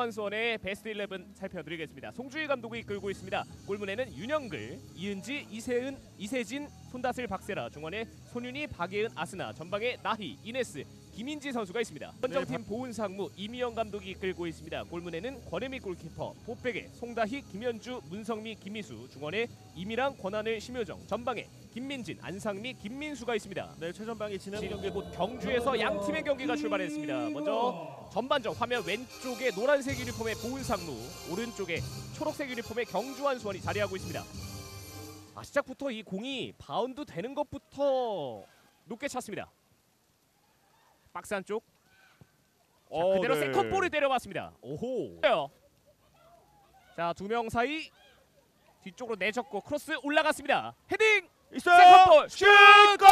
경주환수원의 베스트 11 살펴드리겠습니다. 송주희 감독이 이끌고 있습니다. 골문에는 윤영글, 이은지, 이세은, 이세진, 손다슬, 박세라, 중원에 손윤희, 박예은, 아스나, 전방에 나희, 이네스, 김인지 선수가 있습니다. 원정팀 보은상무 이미영 감독이 이끌고 있습니다. 골문에는 권혜미 골키퍼, 보백에 송다희, 김현주, 문성미, 김미수, 중원에 이미랑, 권하늘, 심효정, 전방에 김민진, 안상미, 김민수가 있습니다. 네, 최전방에 지난 경기 곧 경주에서 양 팀의 경기가 출발했습니다. 먼저 전반전 화면 왼쪽에 노란색 유니폼의 보은상무, 오른쪽에 초록색 유니폼의 경주환수원이 자리하고 있습니다. 시작부터 이 공이 바운드 되는 것부터 높게 찼습니다. 박스 안쪽. 자, 그대로 세컨볼을 때려봤습니다. 오호. 자, 두 명 사이 뒤쪽으로 내줬고 크로스 올라갔습니다. 헤딩. 있어요. 세컨볼 슛골!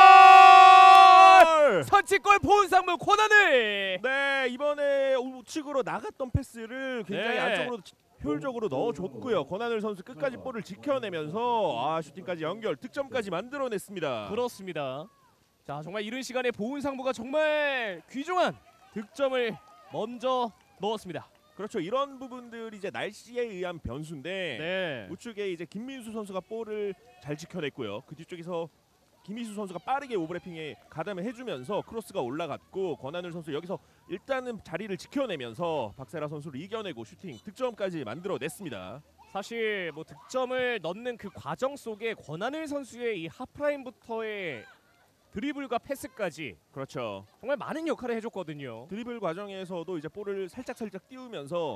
선취골 보은상무 권하늘. 네, 이번에 우측으로 나갔던 패스를 굉장히 안쪽으로 효율적으로 넣어줬고요. 권하늘 선수 끝까지 볼을 지켜내면서 슈팅까지 연결, 득점까지 만들어냈습니다. 그렇습니다. 자, 정말 이른 시간에 보은상무가 정말 귀중한 득점을 먼저 넣었습니다. 그렇죠. 이런 부분들이 이제 날씨에 의한 변수인데 네. 우측에 이제 김민수 선수가 볼을 잘 지켜냈고요. 그 뒤쪽에서 김민수 선수가 빠르게 오버래핑에 가담을 해주면서 크로스가 올라갔고 권하늘 선수 여기서 일단은 자리를 지켜내면서 박세라 선수를 이겨내고 슈팅 득점까지 만들어냈습니다. 사실 뭐 득점을 넣는 그 과정 속에 권하늘 선수의 이 하프라인부터의 드리블과 패스까지 그렇죠. 정말 많은 역할을 해줬거든요. 드리블 과정에서도 이제 볼을 살짝 띄우면서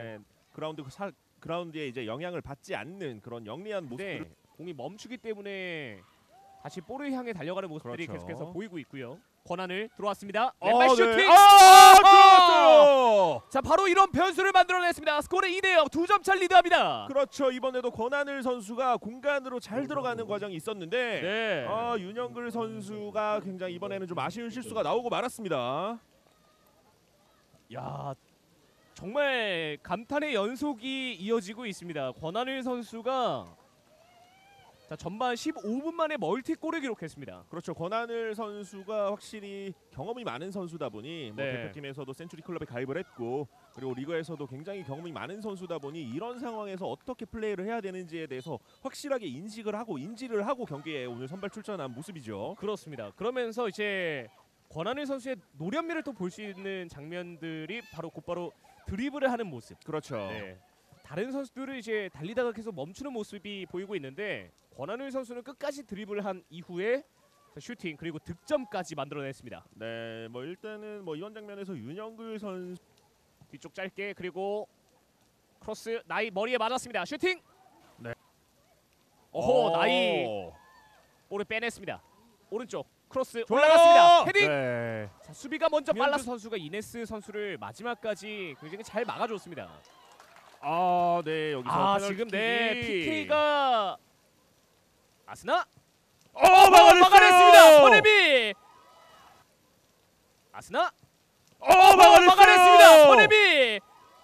그라운드에 이제 영향을 받지 않는 그런 영리한 모습들. 공이 멈추기 때문에 다시 볼을 향해 달려가는 모습들이 그렇죠. 계속해서 보이고 있고요. 권하늘 들어왔습니다. 왼발 슈팅! 들어왔어요! 자, 바로 이런 변수를 만들어냈습니다. 스코어는 2대0, 2점 차 리드합니다. 그렇죠. 이번에도 권하늘 선수가 공간으로 잘 들어가는 과정이 있었는데 윤영글 선수가 굉장히 이번에는 좀 아쉬운 실수가 나오고 말았습니다. 야, 정말 감탄의 연속이 이어지고 있습니다. 권하늘 선수가 전반 15분 만에 멀티골을 기록했습니다. 그렇죠. 권하늘 선수가 확실히 경험이 많은 선수다 보니 대표팀에서도 센츄리 클럽에 가입을 했고 그리고 리그에서도 굉장히 경험이 많은 선수다 보니 이런 상황에서 어떻게 플레이를 해야 되는지에 대해서 확실하게 인지를 하고 경기에 오늘 선발 출전한 모습이죠. 그렇습니다. 그러면서 이제 권하늘 선수의 노련미를 또 볼 수 있는 장면들이 곧바로 드리블을 하는 모습. 그렇죠. 네. 다른 선수들은 이제 달리다가 계속 멈추는 모습이 보이고 있는데 권하늘 선수는 끝까지 드리블을 한 이후에 슈팅 그리고 득점까지 만들어냈습니다. 네, 뭐 일단은 이런 장면에서 윤영글 선수 뒤쪽 짧게 그리고 크로스 나이 머리에 맞았습니다. 슈팅. 네. 오호, 나이 볼을 빼냈습니다. 오른쪽 크로스 올라갔습니다. 헤딩. 네. 자, 수비가 먼저 빨라 선수가 이네스 선수를 마지막까지 굉장히 잘 막아줬습니다. 네, 여기서 지금 PK가 아스나 막아냈습니다. 권혜미 아스나 막아냈습니다. 권혜미.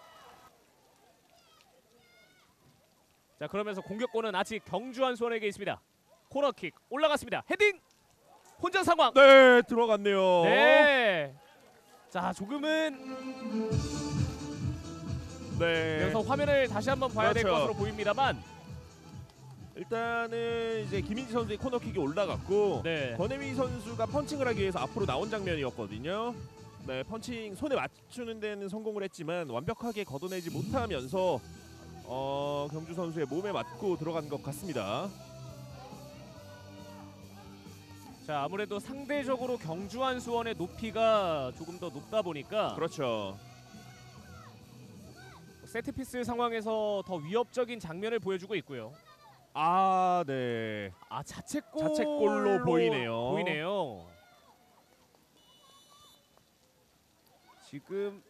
자, 그러면서 공격권은 아직 경주환수원에게 있습니다. 코너킥 올라갔습니다. 헤딩 혼전 상황. 네, 들어갔네요. 네. 자, 조금은 그래서 화면을 다시 한번 봐야 될 것으로 보입니다만 일단은 이제 김인지 선수의 코너킥이 올라갔고 권혜미 선수가 펀칭을 하기 위해서 앞으로 나온 장면이었거든요. 네, 펀칭 손에 맞추는 데는 성공을 했지만 완벽하게 걷어내지 못하면서 경주 선수의 몸에 맞고 들어간 것 같습니다. 자, 아무래도 상대적으로 경주환수원의 높이가 조금 더 높다 보니까 그렇죠. 세트피스 상황에서 더 위협적인 장면을 보여주고 있고요. 네. 자책골로 보이네요. 지금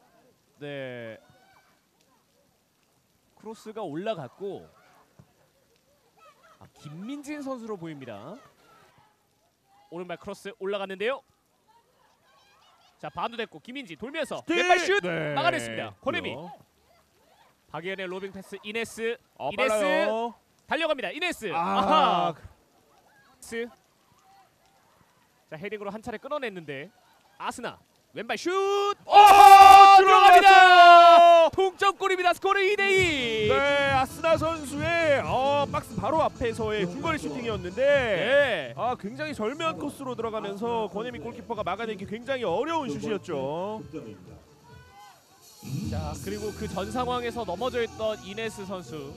크로스가 올라갔고 김민진 선수로 보입니다. 오른발 크로스 올라갔는데요. 자, 바운드 됐고 김민지 돌면서 왼발 슛 막아냈습니다. 권혜미. 박예은의 로빙 패스 이네스. 빨라요. 달려갑니다. 이네스. 자, 헤딩으로 한 차례 끊어냈는데 아스나 왼발 슛. 들어갑니다. 동점골입니다. 스코어는 2대2. 네, 아스나 선수의 박스 바로 앞에서의 중거리 슈팅이었는데 네. 굉장히 절묘한 코스로 들어가면서 권혜미 골키퍼가 막아내기 굉장히 어려운 슛이었죠. 자, 그리고 그 전 상황에서 넘어져 있던 이네스 선수.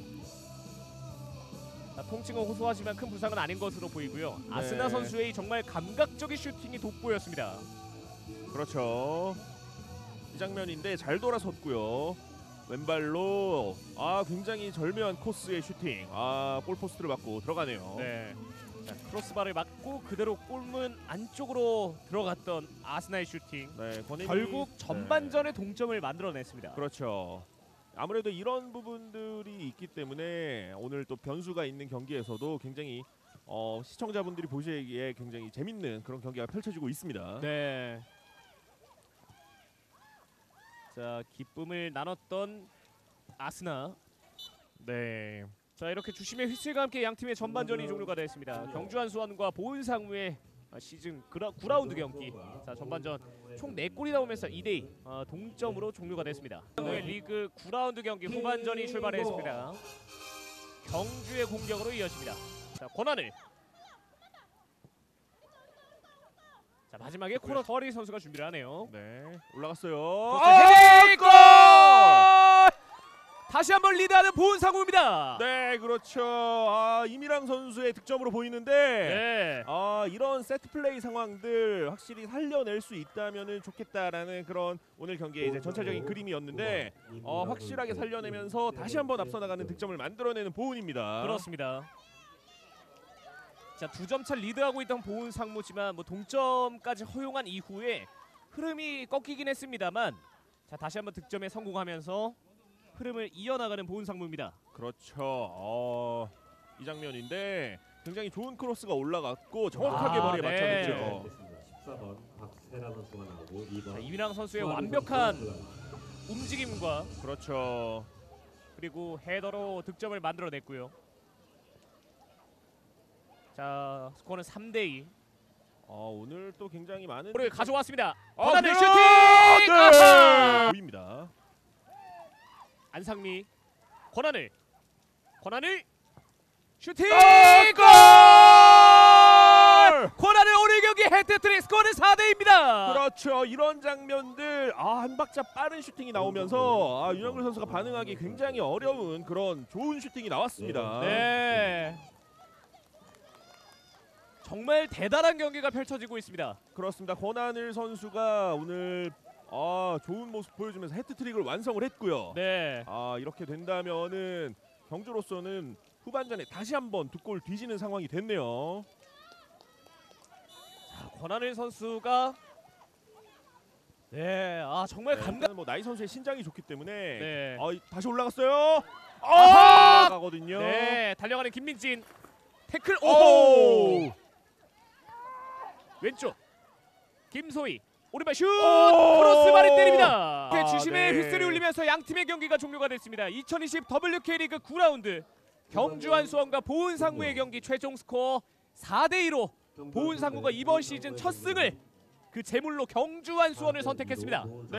자, 통증은 호소하지만 큰 부상은 아닌 것으로 보이고요. 네. 아스나 선수의 정말 감각적인 슈팅이 돋보였습니다. 그렇죠. 이 장면인데 잘 돌아섰고요. 왼발로 굉장히 절묘한 코스의 슈팅. 골포스트를 맞고 들어가네요. 네. 자, 크로스바를 맞고 그대로 골문 안쪽으로 들어갔던 아스나의 슈팅. 네, 권혜미 결국 전반전에 동점을 만들어냈습니다. 그렇죠. 아무래도 이런 부분들이 있기 때문에 오늘 또 변수가 있는 경기에서도 굉장히 시청자분들이 보시기에 굉장히 재밌는 그런 경기가 펼쳐지고 있습니다. 네. 자, 기쁨을 나눴던 아스나. 네. 자, 이렇게 주심의 휘슬과 함께 양 팀의 전반전이 종료가 되었습니다. 경주한 수원과 보은상무의 시즌 9라운드 경기. 자, 전반전 총 4골이 나오면서 2대2 동점으로 종료가 됐습니다. 리그 9라운드 경기 후반전이 출발했습니다. 경주의 공격으로 이어집니다. 자, 권한을. 자, 마지막에 코너 더리 선수가 준비를 하네요. 네. 올라갔어요. 헤딩골! 다시 한번 리드하는 보은상무입니다. 네, 그렇죠. 이미랑 선수의 득점으로 보이는데 네. 이런 세트 플레이 상황들 확실히 살려낼 수 있다면은 좋겠다라는 그런 오늘 경기의 이제 전체적인 그림이었는데 확실하게 살려내면서 다시 한번 앞서 나가는 득점을 만들어내는 보은입니다. 그렇습니다. 자, 2점 차 리드하고 있던 보은 상무지만 동점까지 허용한 이후에 흐름이 꺾이긴 했습니다만, 자, 다시 한번 득점에 성공하면서 흐름을 이어나가는 보은 상무입니다. 그렇죠. 이 장면인데 굉장히 좋은 크로스가 올라갔고 정확하게 머리에 네. 맞춰냈죠. 14번 박세라 선수가 나오고 2번 자, 이민항 선수의 완벽한 움직임과 그렇죠. 그리고 헤더로 득점을 만들어냈고요. 자, 스코어는 3대2. 오늘 또 굉장히 많은 볼을 가져왔습니다. 아, 권한을 그래요? 슈팅! 아하! 보입니다. 안상미 권한을 슈팅! 골! 권한을 오늘 경기 헤트트릭. 스코어는 4대2입니다. 그렇죠. 이런 장면들 한 박자 빠른 슈팅이 나오면서 윤영글 선수가 반응하기 굉장히 어려운 그런 좋은 슈팅이 나왔습니다. 네. 정말 대단한 경기가 펼쳐지고 있습니다. 그렇습니다. 권한을 선수가 오늘 좋은 모습 보여주면서 해트트릭을 완성을 했고요. 네. 이렇게 된다면은 경주로서는 후반전에 다시 한번 2골 뒤지는 상황이 됐네요. 권한을 선수가 정말 감각. 나이 선수의 신장이 좋기 때문에 네. 다시 올라갔어요. 아하! 가거든요. 네, 달려가는 김민진. 태클. 오! 오! 왼쪽. 김소희. 오른발 슛! 크로스바를 때립니다. 주심의 네. 휘슬이 울리면서 양 팀의 경기가 종료가 됐습니다. 2020 WK리그 9라운드 경주한 수원과 보은상무의 경기 최종 스코어 4대2로 보은상무가 이번 시즌 첫 승을 그 제물로 경주한 수원을 선택했습니다.